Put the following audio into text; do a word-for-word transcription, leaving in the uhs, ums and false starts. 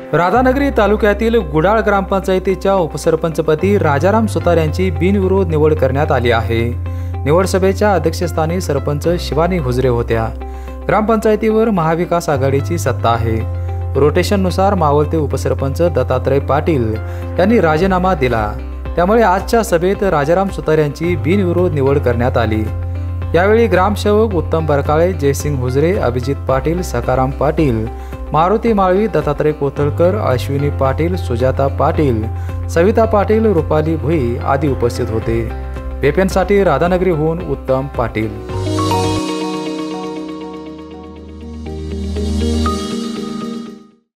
राधानगरी तालुक्यातील गुडाळ ग्रामपंचायतीच्या उपसरपंचपदी राजाराम सुतार यांची बिनविरोध निवड करण्यात आली आहे। निवड सभेच्या अध्यक्षस्थानी सरपंच शिवानी हुजरे होत्या। ग्रामपंचायतीवर महाविकास आघाडीची सत्ता आहे। रोटेशननुसार मावळते उपसरपंच दत्तात्रय पाटील यांनी राजीनामा दिला, त्यामुळे आजच्या सभेत राजाराम सुतार यांची बिनविरोध निवड करण्यात आली। यावेळी ग्रामसेवक उत्तम बरकाळे, जयसिंग हुजरे, अभिजित पाटील, सकाराम पाटील, मारुती माळवी, दत्तात्रय कोथळकर, अश्विनी पाटील, सुजाता पाटील, सविता पाटील, रुपाली भुई आदी उपस्थित होते। पेपेंसाठी राधानगरीहून उत्तम पाटील।